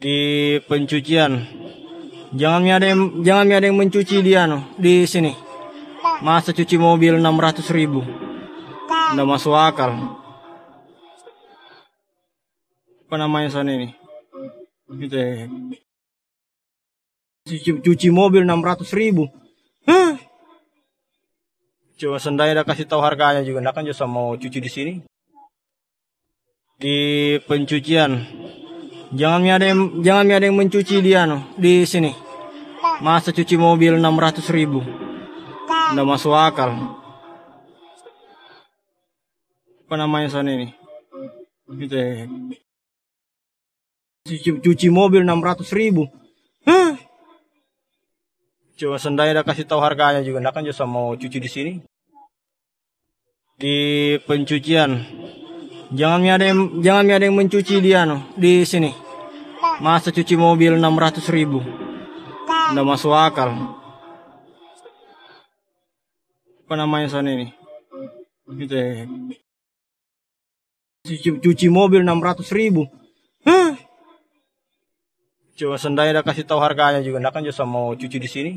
di pencucian. Jangan ada yang mencuci dia di sini. Masa cuci mobil 600.000. Nggak masuk akal. Apa namanya sana ini? Gitu ya. Cuci mobil 600.000. Hah? Coba sendiri dah kasih tahu harganya juga. Nggak kan juga mau cuci di sini. Di pencucian. Jangan ada yang mencuci dia di sini. Masa cuci mobil 600.000. Nggak masuk akal. Apa namanya sana ini? Gitu ya. Cuci mobil 600.000. Hah? Coba sendiri dah kasih tahu harganya juga. Nggak kan juga mau cuci di sini. Di pencucian. Jangan ada yang mencuci dia di sini. Masa cuci mobil 600.000. Nggak masuk akal. Apa namanya sana ini? Gitu ya. Cuci mobil 600.000. Hah? Coba sendiri dah kasih tahu harganya juga. Nggak kan juga mau cuci di sini.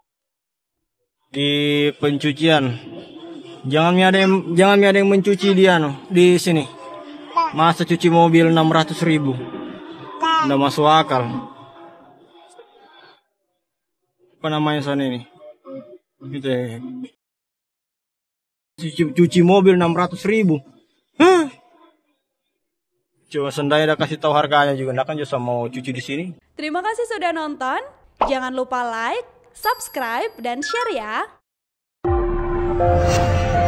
Di pencucian. Jangan ada yang mencuci dia di sini. Masa cuci mobil 600.000. Nggak masuk akal. Apa namanya sana ini? Gitu ya. Cuci mobil 600.000. Hah? Coba sendiri dah kasih tahu harganya juga. Nggak kan juga mau cuci di sini. Terima kasih sudah nonton. Jangan lupa like, subscribe, dan share ya.